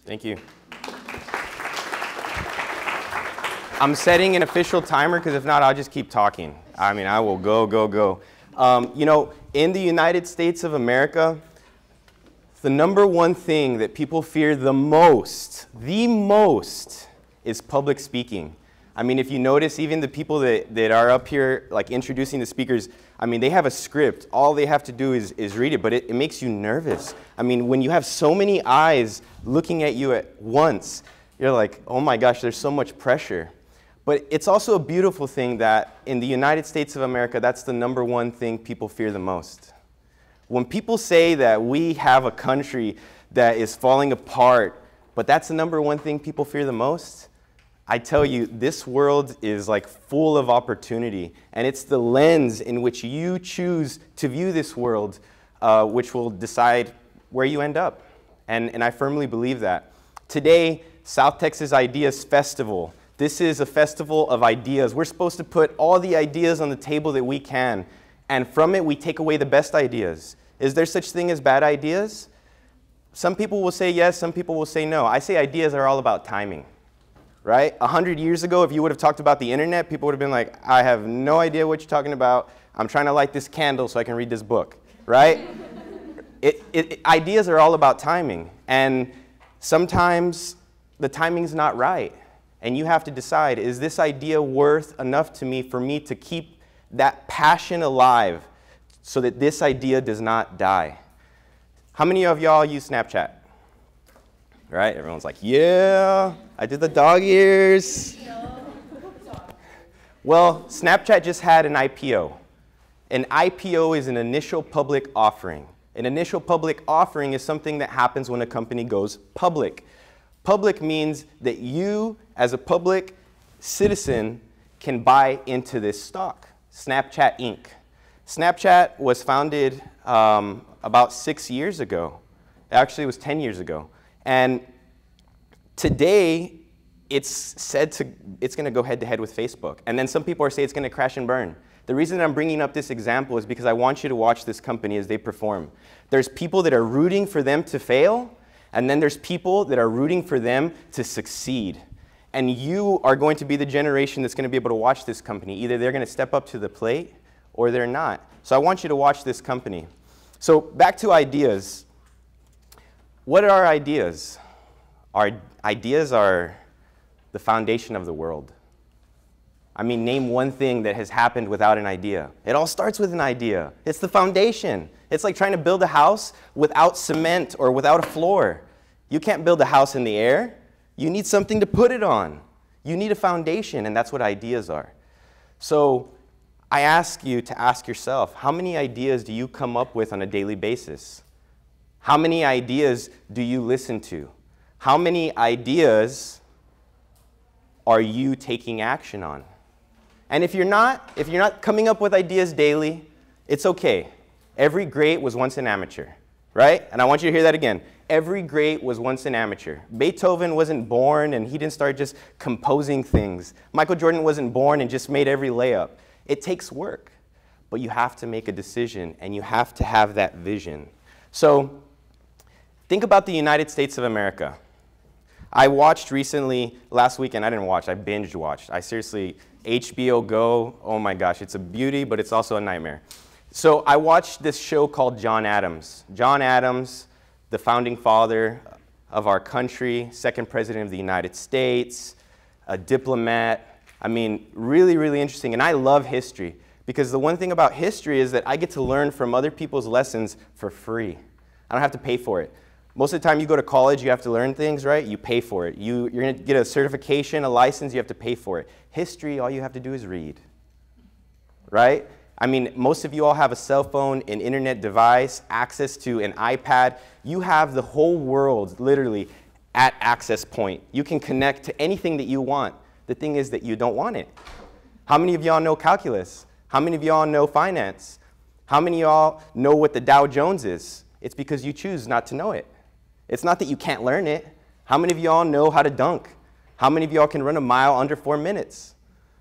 Thank you. I'm setting an official timer because if not, I'll just keep talking. I mean, I will go. You know, in the United States of America, the #1 thing that people fear the most is public speaking. I mean, if you notice, even the people that are up here, like introducing the speakers, I mean, they have a script. All they have to do is read it, but it makes you nervous. I mean, when you have so many eyes looking at you at once, you're like, oh my gosh, there's so much pressure. But it's also a beautiful thing that in the United States of America, that's the #1 thing people fear the most. When people say that we have a country that is falling apart, but that's the #1 thing people fear the most, I tell you, this world is like full of opportunity, and it's the lens in which you choose to view this world which will decide where you end up. And I firmly believe that. Today, South Texas Ideas Festival. This is a festival of ideas. We're supposed to put all the ideas on the table that we can, and from it we take away the best ideas. Is there such thing as bad ideas? Some people will say yes, some people will say no. I say ideas are all about timing, right? 100 years ago, if you would have talked about the internet, people would have been like, I have no idea what you're talking about. I'm trying to light this candle so I can read this book, right? Ideas are all about timing, and sometimes the timing's not right. And you have to decide, is this idea worth enough to me for me to keep that passion alive so that this idea does not die? How many of y'all use Snapchat? Right? Everyone's like, yeah, I did the dog ears. Well, Snapchat just had an IPO. An IPO is an initial public offering. An initial public offering is something that happens when a company goes public. Public means that you, as a public citizen, can buy into this stock. Snapchat Inc. Snapchat was founded about 6 years ago. Actually, it was 10 years ago. And today, it's said it's going to go head-to-head with Facebook. And then some people are saying it's going to crash and burn. The reason I'm bringing up this example is because I want you to watch this company as they perform. There's people that are rooting for them to fail, and then there's people that are rooting for them to succeed. And you are going to be the generation that's going to be able to watch this company. Either they're going to step up to the plate or they're not. So I want you to watch this company. So back to ideas. What are ideas? Our ideas are the foundation of the world. I mean, name one thing that has happened without an idea. It all starts with an idea. It's the foundation. It's like trying to build a house without cement or without a floor. You can't build a house in the air. You need something to put it on. You need a foundation, and that's what ideas are. So I ask you to ask yourself, how many ideas do you come up with on a daily basis? How many ideas do you listen to? How many ideas are you taking action on? And if you're not coming up with ideas daily, it's okay. Every great was once an amateur, right? And I want you to hear that again. Every great was once an amateur. Beethoven wasn't born and he didn't start just composing things. Michael Jordan wasn't born and just made every layup. It takes work, but you have to make a decision and you have to have that vision. So think about the United States of America. I watched recently, last weekend, I didn't watch, I binge watched. I seriously, HBO Go, oh my gosh, it's a beauty, but it's also a nightmare. So I watched this show called John Adams. John Adams, the founding father of our country, second president of the United States, a diplomat. I mean, really, really interesting. And I love history because the one thing about history is that I get to learn from other people's lessons for free. I don't have to pay for it. Most of the time you go to college, you have to learn things, right? You pay for it. You're going to get a certification, a license, you have to pay for it. History, all you have to do is read, right? I mean, most of you all have a cell phone, an internet device, access to an iPad. You have the whole world literally at access point. You can connect to anything that you want. The thing is that you don't want it. How many of y'all know calculus? How many of y'all know finance? How many of y'all know what the Dow Jones is? It's because you choose not to know it. It's not that you can't learn it. How many of y'all know how to dunk? How many of y'all can run a mile under 4 minutes?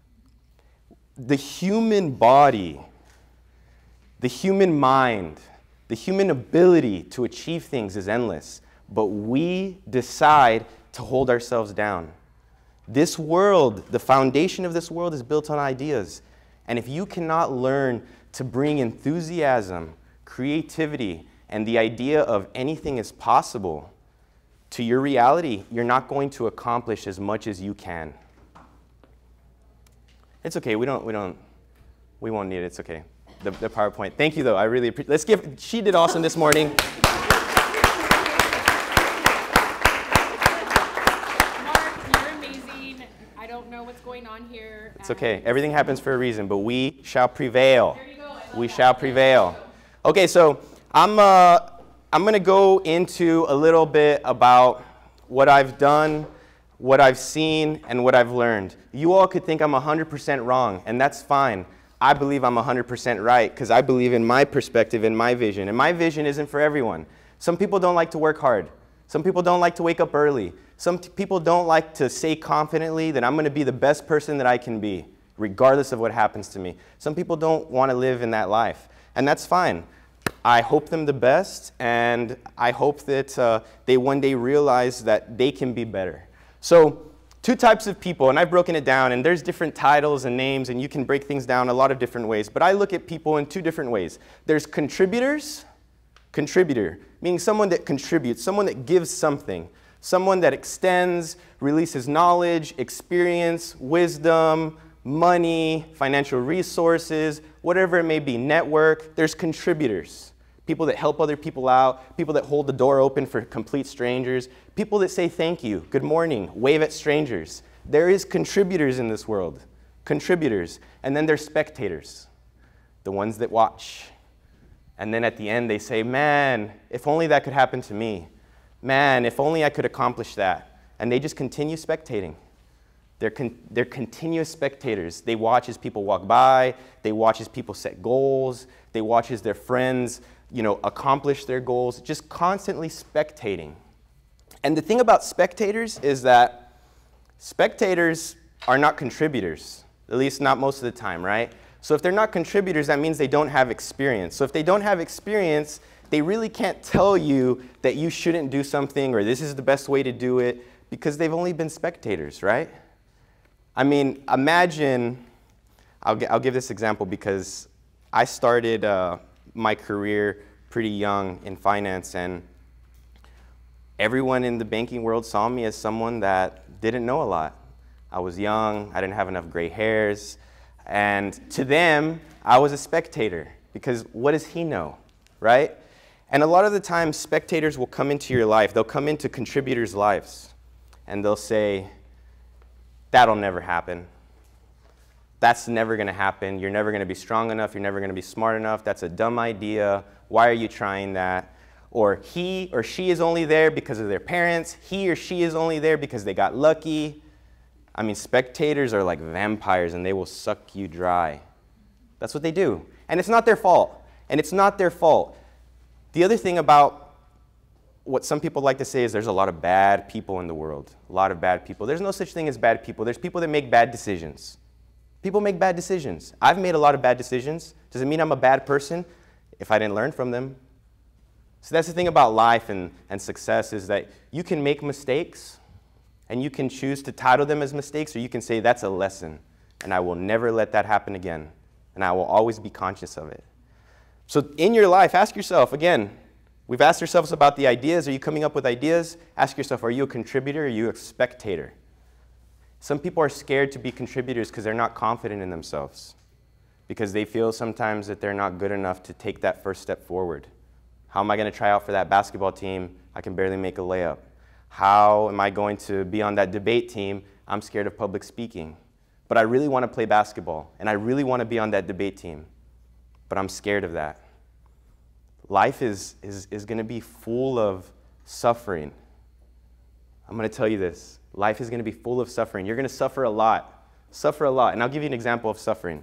The human body, the human mind, the human ability to achieve things is endless. but we decide to hold ourselves down. This world, the foundation of this world is built on ideas. And if you cannot learn to bring enthusiasm, creativity, and the idea of anything is possible to your reality, you're not going to accomplish as much as you can. It's okay, we won't need it, it's okay. The PowerPoint. Thank you though, I really appreciate, she did awesome this morning. Here. It's okay. Everything happens for a reason, but we shall prevail. There you go. We shall prevail. Okay, so I'm going to go into a little bit about what I've done, what I've seen, and what I've learned. You all could think I'm 100% wrong, and that's fine. I believe I'm 100% right because I believe in my perspective and my vision. And my vision isn't for everyone. Some people don't like to work hard. Some people don't like to wake up early. Some people don't like to say confidently that I'm going to be the best person that I can be, regardless of what happens to me. Some people don't want to live in that life, and that's fine. I hope them the best, and I hope that they one day realize that they can be better. So, two types of people, and I've broken it down, and there's different titles and names, and you can break things down a lot of different ways, but I look at people in two different ways. There's contributors, contributor, meaning someone that contributes, someone that gives something. Someone that extends, releases knowledge, experience, wisdom, money, financial resources, whatever it may be, network. There's contributors, people that help other people out, people that hold the door open for complete strangers, people that say thank you, good morning, wave at strangers. There is contributors in this world, contributors. And then there's spectators, the ones that watch. And then at the end they say, man, if only that could happen to me. Man, if only I could accomplish that. And they just continue spectating. They're continuous spectators. They watch as people walk by. They watch as people set goals. They watch as their friends, accomplish their goals. Just constantly spectating. And the thing about spectators is that spectators are not contributors, at least not most of the time, right? So if they're not contributors, that means they don't have experience. So if they don't have experience, they really can't tell you that you shouldn't do something or this is the best way to do it because they've only been spectators, right? I mean, imagine, I'll give this example because I started my career pretty young in finance, and everyone in the banking world saw me as someone that didn't know a lot. I was young, I didn't have enough gray hairs, and to them, I was a spectator because what does he know, right? And a lot of the time, spectators will come into your life. They'll come into contributors' lives, and they'll say, that'll never happen. That's never going to happen. You're never going to be strong enough. You're never going to be smart enough. That's a dumb idea. Why are you trying that? Or he or she is only there because of their parents. He or she is only there because they got lucky. I mean, spectators are like vampires, and they will suck you dry. That's what they do. And it's not their fault. And it's not their fault. The other thing about what some people like to say is there's a lot of bad people in the world, a lot of bad people. There's no such thing as bad people. There's people that make bad decisions. People make bad decisions. I've made a lot of bad decisions. Does it mean I'm a bad person if I didn't learn from them? So that's the thing about life and success is that you can make mistakes and you can choose to title them as mistakes, or you can say that's a lesson and I will never let that happen again and I will always be conscious of it. So in your life, ask yourself, again, we've asked ourselves about the ideas. Are you coming up with ideas? Ask yourself, are you a contributor or are you a spectator? Some people are scared to be contributors because they're not confident in themselves, because they feel sometimes that they're not good enough to take that first step forward. How am I going to try out for that basketball team? I can barely make a layup. How am I going to be on that debate team? I'm scared of public speaking. But I really want to play basketball, and I really want to be on that debate team. But I'm scared of that. Life is going to be full of suffering. I'm going to tell you this. Life is going to be full of suffering. You're going to suffer a lot. Suffer a lot. And I'll give you an example of suffering.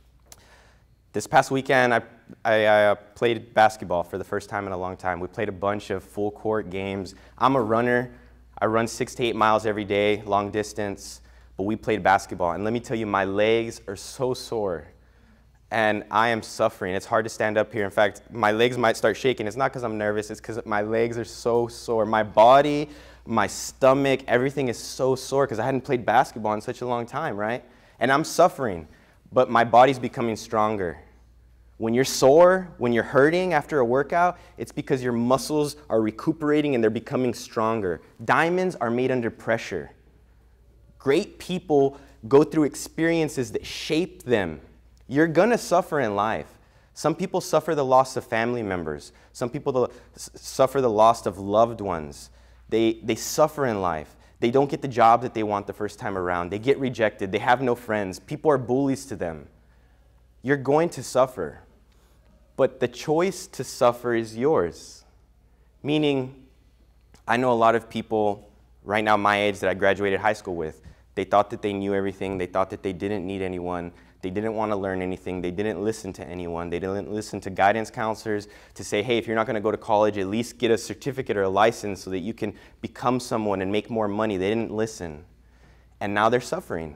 This past weekend, I played basketball for the first time in a long time. We played a bunch of full court games. I'm a runner. I run 6 to 8 miles every day, long distance. But we played basketball. And let me tell you, my legs are so sore. and I am suffering. It's hard to stand up here. In fact, my legs might start shaking. It's not because I'm nervous. It's because my legs are so sore. My body, my stomach, everything is so sore because I hadn't played basketball in such a long time, right? And I'm suffering, but my body's becoming stronger. When you're sore, when you're hurting after a workout, it's because your muscles are recuperating and they're becoming stronger. Diamonds are made under pressure. Great people go through experiences that shape them. You're gonna suffer in life. Some people suffer the loss of family members. Some people suffer the loss of loved ones. They suffer in life. They don't get the job that they want the first time around. They get rejected. They have no friends. People are bullies to them. You're going to suffer. But the choice to suffer is yours. Meaning, I know a lot of people right now my age that I graduated high school with. They thought that they knew everything. They thought that they didn't need anyone. They didn't want to learn anything. They didn't listen to anyone. They didn't listen to guidance counselors to say, hey, if you're not going to go to college, at least get a certificate or a license so that you can become someone and make more money. They didn't listen. And now they're suffering.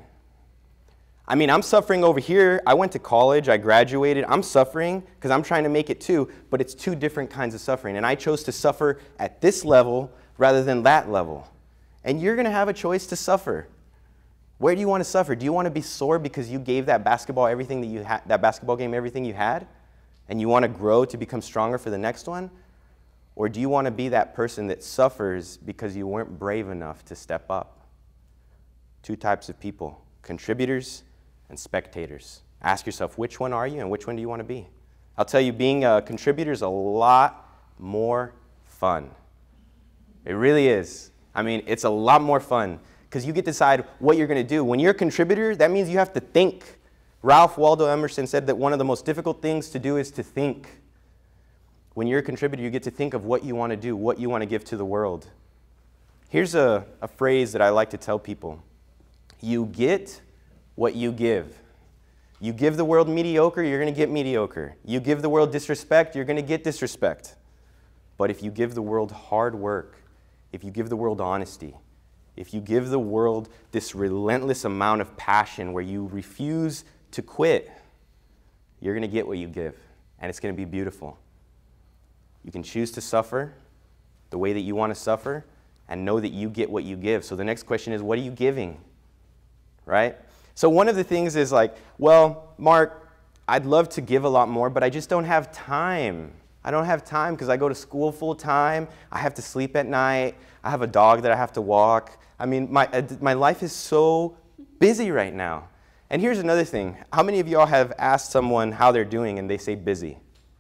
I mean, I'm suffering over here. I went to college. I graduated. I'm suffering because I'm trying to make it too, but it's two different kinds of suffering. And I chose to suffer at this level rather than that level. And you're going to have a choice to suffer. Where do you want to suffer? Do you want to be sore because you gave that basketball everything that you had, that basketball game everything you had, and you want to grow to become stronger for the next one? Or do you want to be that person that suffers because you weren't brave enough to step up? Two types of people, contributors and spectators. Ask yourself, which one are you and which one do you want to be? I'll tell you, being a contributor is a lot more fun. It really is. I mean, it's a lot more fun. Because you get to decide what you're going to do. When you're a contributor, that means you have to think. Ralph Waldo Emerson said that one of the most difficult things to do is to think. When you're a contributor, you get to think of what you want to do, what you want to give to the world. Here's a phrase that I like to tell people. You get what you give. You give the world mediocre, you're going to get mediocre. You give the world disrespect, you're going to get disrespect. But if you give the world hard work, if you give the world honesty, if you give the world this relentless amount of passion where you refuse to quit, you're going to get what you give, and it's going to be beautiful. You can choose to suffer the way that you want to suffer and know that you get what you give. So the next question is, what are you giving? Right? So one of the things is like, well, Mark, I'd love to give a lot more, but I just don't have time. I don't have time because I go to school full time. I have to sleep at night. I have a dog that I have to walk. I mean, my life is so busy right now. And here's another thing. How many of y'all have asked someone how they're doing and they say busy?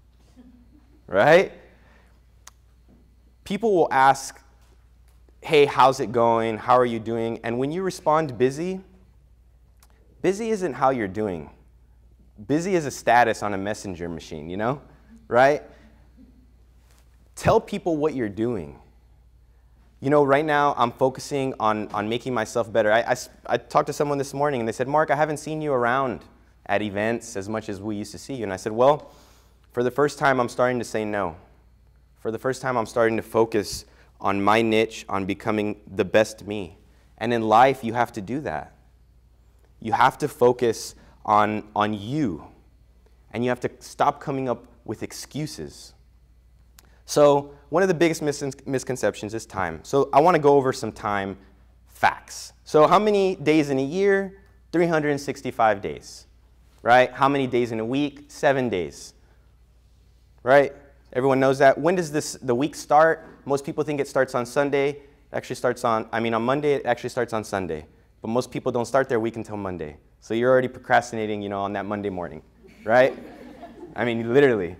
Right? People will ask, hey, how's it going? How are you doing? And when you respond busy, busy isn't how you're doing. Busy is a status on a messenger machine, you know? Right? Tell people what you're doing. You know, right now I'm focusing on making myself better. I talked to someone this morning and they said, Mark, I haven't seen you around at events as much as we used to see you. And I said, well, for the first time I'm starting to say no. For the first time I'm starting to focus on my niche, on becoming the best me. And in life you have to do that. You have to focus on you. And you have to stop coming up with excuses. So one of the biggest misconceptions is time. So I want to go over some time facts. So how many days in a year? 365 days, right? How many days in a week? 7 days, right? Everyone knows that. When does the week start? Most people think it starts on Sunday. It actually starts on Monday, it actually starts on Sunday. But most people don't start their week until Monday. So you're already procrastinating, you know, on that Monday morning, right? I mean, literally.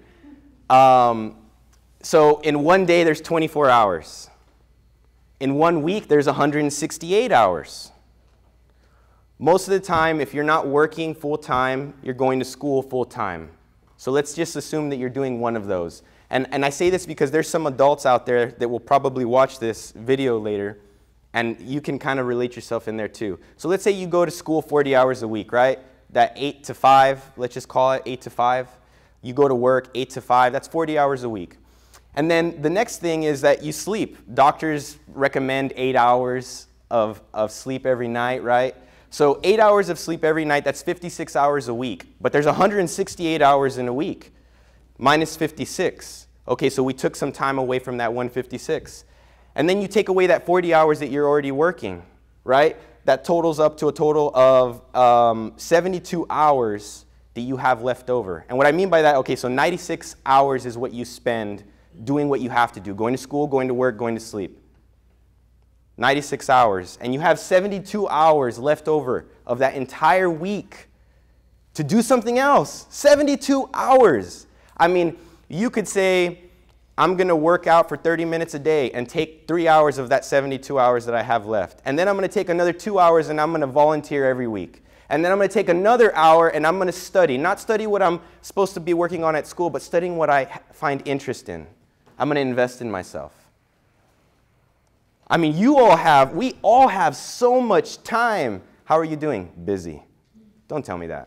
So in one day, there's 24 hours. In 1 week, there's 168 hours. Most of the time, if you're not working full-time, you're going to school full-time. So let's just assume that you're doing one of those. And I say this because there's some adults out there that will probably watch this video later, and you can kind of relate yourself in there too. So let's say you go to school 40 hours a week, right? That 8 to 5, let's just call it 8 to 5. You go to work 8 to 5, that's 40 hours a week. And then the next thing is that you sleep. Doctors recommend 8 hours of sleep every night, right? So 8 hours of sleep every night, that's 56 hours a week. But there's 168 hours in a week, minus 56. Okay, so we took some time away from that 156. And then you take away that 40 hours that you're already working, right? That totals up to a total of 72 hours that you have left over. And what I mean by that, okay, so 96 hours is what you spend doing what you have to do, going to school, going to work, going to sleep. 96 hours. And you have 72 hours left over of that entire week to do something else. 72 hours. I mean, you could say, I'm going to work out for 30 minutes a day and take 3 hours of that 72 hours that I have left. And then I'm going to take another 2 hours and I'm going to volunteer every week. And then I'm going to take another hour and I'm going to study. Not study what I'm supposed to be working on at school, but studying what I find interest in. I'm going to invest in myself. I mean, we all have so much time. How are you doing? Busy. Don't tell me that.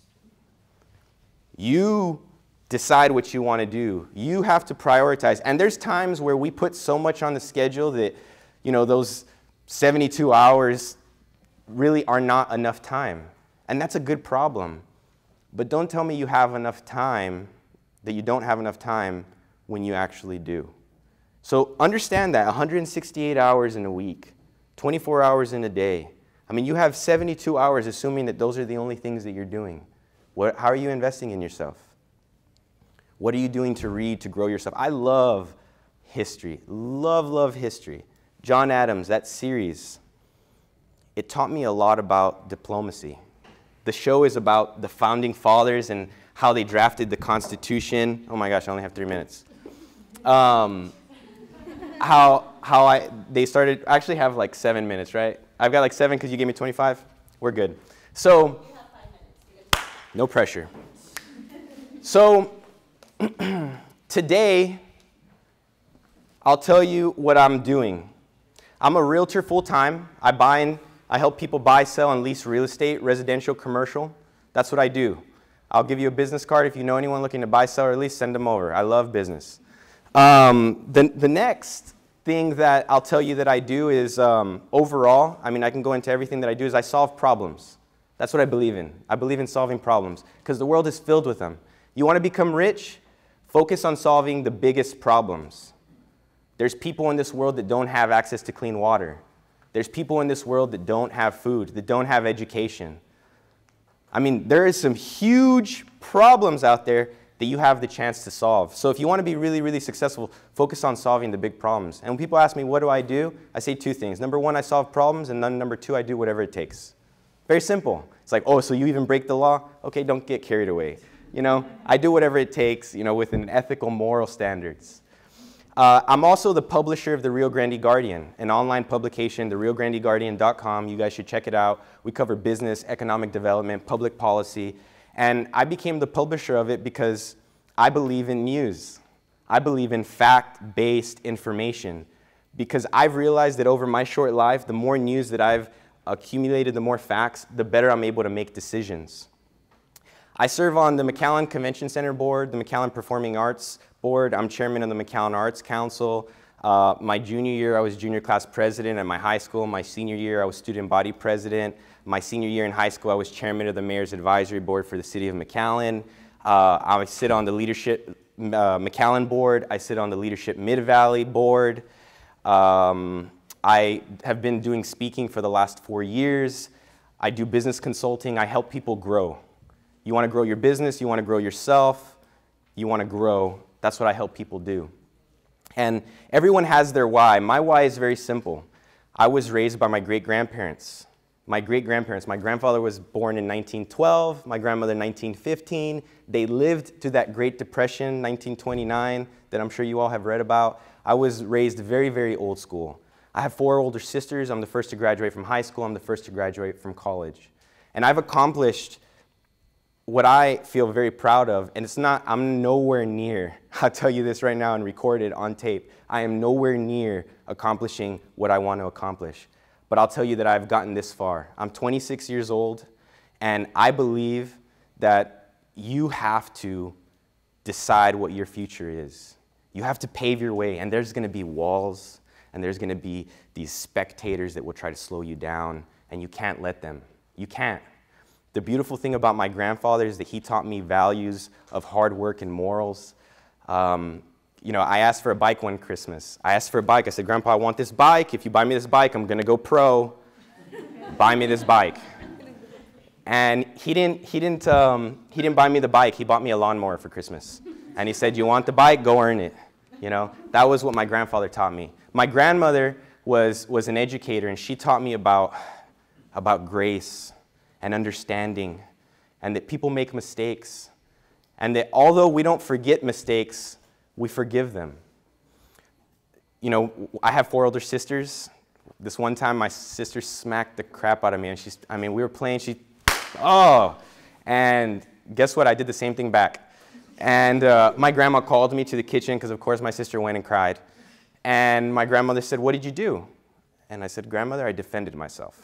You decide what you want to do. You have to prioritize. And there's times where we put so much on the schedule that, you know, those 72 hours really are not enough time. And that's a good problem. But don't tell me you have enough time, that you don't have enough time when you actually do. So understand that 168 hours in a week, 24 hours in a day. I mean, you have 72 hours assuming that those are the only things that you're doing. How are you investing in yourself? What are you doing to read, to grow yourself? I love history. Love history. John Adams, that series, it taught me a lot about diplomacy. The show is about the founding fathers and how they drafted the Constitution. Oh my gosh, I only have 3 minutes. They started, I actually have like 7 minutes, right? I've got like 7 because you gave me 25. We're good. So, you have 5 minutes. No pressure. So, today, I'll tell you what I'm doing. I'm a realtor full-time. I help people buy, sell, and lease real estate, residential, commercial. That's what I do. I'll give you a business card. If you know anyone looking to buy, sell, or lease, send them over. I love business. The next thing that I'll tell you that I do is overall, I mean, I can go into everything that I do, is I solve problems. That's what I believe in. I believe in solving problems because the world is filled with them. You want to become rich? Focus on solving the biggest problems. There's people in this world that don't have access to clean water. There's people in this world that don't have food, that don't have education. I mean, there is some huge problems out there that you have the chance to solve. So if you want to be really, really successful, focus on solving the big problems. And when people ask me, what do? I say 2 things. Number 1, I solve problems, and then number 2, I do whatever it takes. Very simple. It's like, oh, so you even break the law? Okay, don't get carried away. You know, I do whatever it takes, you know, within ethical, moral standards. I'm also the publisher of the Rio Grande Guardian, an online publication, theriograndeguardian.com. You guys should check it out. We cover business, economic development, public policy. And I became the publisher of it because I believe in news. I believe in fact-based information because I've realized that over my short life, the more news that I've accumulated, the more facts, the better I'm able to make decisions. I serve on the McAllen Convention Center Board, the McAllen Performing Arts Board. I'm chairman of the McAllen Arts Council. My junior year, I was junior class president at my high school. My senior year, I was student body president. My senior year in high school, I was chairman of the Mayor's Advisory Board for the City of McAllen. I sit on the Leadership McAllen Board. I sit on the Leadership Mid-Valley Board. I have been doing speaking for the last 4 years. I do business consulting. I help people grow. You want to grow your business, you want to grow yourself, you want to grow. That's what I help people do. And everyone has their why. My why is very simple. I was raised by my great-grandparents. My grandfather was born in 1912, my grandmother in 1915. They lived to that Great Depression, 1929, that I'm sure you all have read about. I was raised very, very old school. I have 4 older sisters. I'm the first to graduate from high school. I'm the first to graduate from college. And I've accomplished what I feel very proud of, and I'm nowhere near, I'll tell you this right now and record it on tape, I am nowhere near accomplishing what I want to accomplish. But I'll tell you that I've gotten this far. I'm 26 years old, and I believe that you have to decide what your future is. You have to pave your way, and there's going to be walls, and there's going to be these spectators that will try to slow you down, and you can't let them. You can't. The beautiful thing about my grandfather is that he taught me values of hard work and morals. You know, I asked for a bike one Christmas. I asked for a bike. I said, Grandpa, I want this bike. If you buy me this bike, I'm going to go pro. Buy me this bike. And he didn't buy me the bike. He bought me a lawnmower for Christmas. And he said, you want the bike? Go earn it. You know, that was what my grandfather taught me. My grandmother was an educator, and she taught me about grace and understanding, and that people make mistakes, and that although we don't forget mistakes, we forgive them. You know, I have 4 older sisters. This one time, my sister smacked the crap out of me, and we were playing, and guess what? I did the same thing back. And my grandma called me to the kitchen, because of course my sister went and cried. And my grandmother said, what did you do? And I said, Grandmother, I defended myself.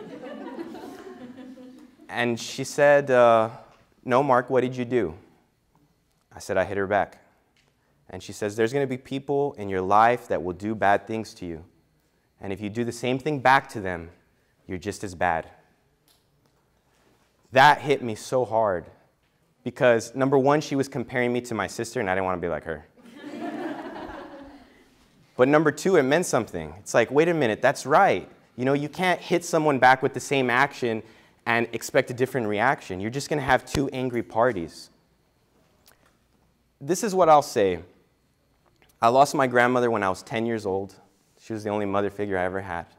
And she said, no, Mark, what did you do? I said, I hit her back. And she says, there's going to be people in your life that will do bad things to you. And if you do the same thing back to them, you're just as bad. That hit me so hard because, number one, she was comparing me to my sister, and I didn't want to be like her. But number two, it meant something. It's like, wait a minute, that's right. You know, you can't hit someone back with the same action and expect a different reaction. You're just going to have 2 angry parties. This is what I'll say. I lost my grandmother when I was 10 years old. She was the only mother figure I ever had.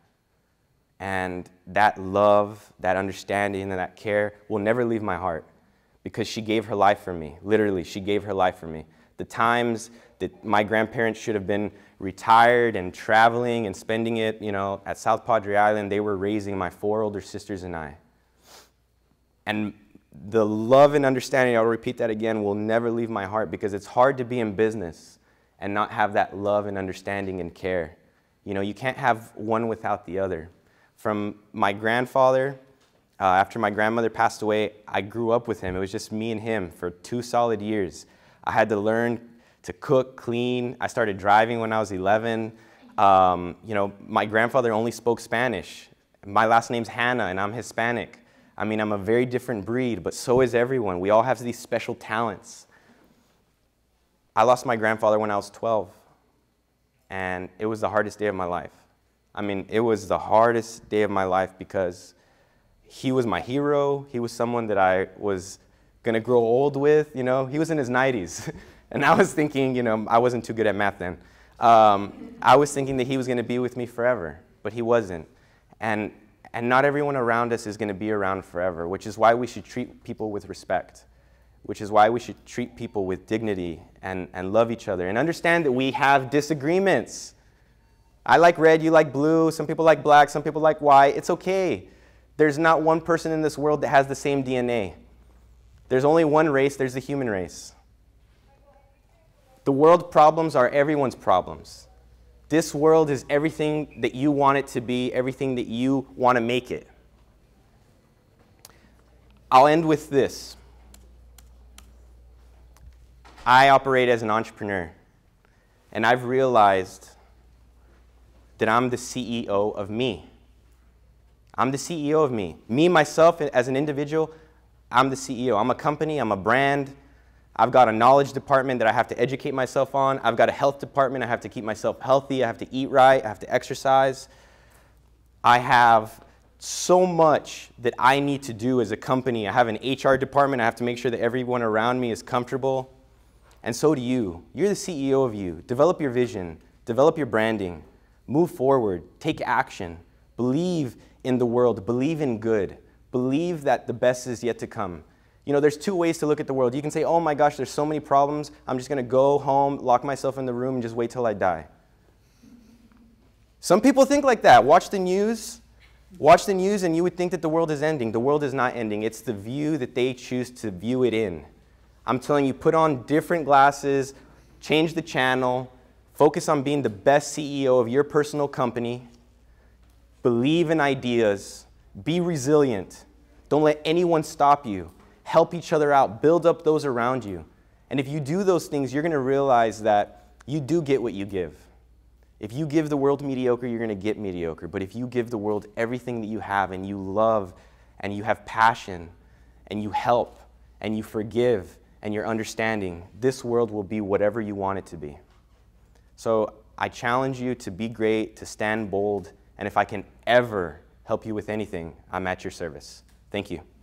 And that love, that understanding, and that care will never leave my heart because she gave her life for me. Literally, she gave her life for me. The times that my grandparents should have been retired and traveling and spending it, you know, at South Padre Island, they were raising my 4 older sisters and I. And the love and understanding, I'll repeat that again, will never leave my heart because it's hard to be in business and not have that love and understanding and care. You know, you can't have one without the other. From my grandfather, after my grandmother passed away, I grew up with him. It was just me and him for 2 solid years. I had to learn to cook, clean. I started driving when I was 11. You know, my grandfather only spoke Spanish. My last name's Hanna, and I'm Hispanic. I mean, I'm a very different breed, but so is everyone. We all have these special talents. I lost my grandfather when I was 12, and it was the hardest day of my life. I mean, it was the hardest day of my life because he was my hero. He was someone that I was going to grow old with, you know. He was in his 90s. And I was thinking, you know, I wasn't too good at math then. I was thinking that he was going to be with me forever, but he wasn't. And not everyone around us is going to be around forever, which is why we should treat people with respect, which is why we should treat people with dignity and love each other and understand that we have disagreements. I like red, you like blue, some people like black, some people like white. It's okay. There's not one person in this world that has the same DNA. There's only one race, there's the human race. The world problems are everyone's problems. This world is everything that you want it to be, everything that you want to make it. I'll end with this. I operate as an entrepreneur, and I've realized that I'm the CEO of me. I'm the CEO of me. Me, myself, as an individual, I'm the CEO. I'm a company, I'm a brand. I've got a knowledge department that I have to educate myself on. I've got a health department. I have to keep myself healthy. I have to eat right. I have to exercise. I have so much that I need to do as a company. I have an HR department. I have to make sure that everyone around me is comfortable. And so do you. You're the CEO of you. Develop your vision. Develop your branding. Move forward. Take action. Believe in the world. Believe in good. Believe that the best is yet to come. You know, there's 2 ways to look at the world. You can say, oh my gosh, there's so many problems. I'm just going to go home, lock myself in the room, and just wait till I die. Some people think like that. Watch the news. Watch the news, and you would think that the world is ending. The world is not ending. It's the view that they choose to view it in. I'm telling you, put on different glasses, change the channel, focus on being the best CEO of your personal company, believe in ideas, be resilient. Don't let anyone stop you. Help each other out. Build up those around you. And if you do those things, you're going to realize that you do get what you give. If you give the world mediocre, you're going to get mediocre. But if you give the world everything that you have and you love and you have passion, and you help, and you forgive, and you're understanding, this world will be whatever you want it to be. So I challenge you to be great, to stand bold, and if I can ever help you with anything, I'm at your service. Thank you.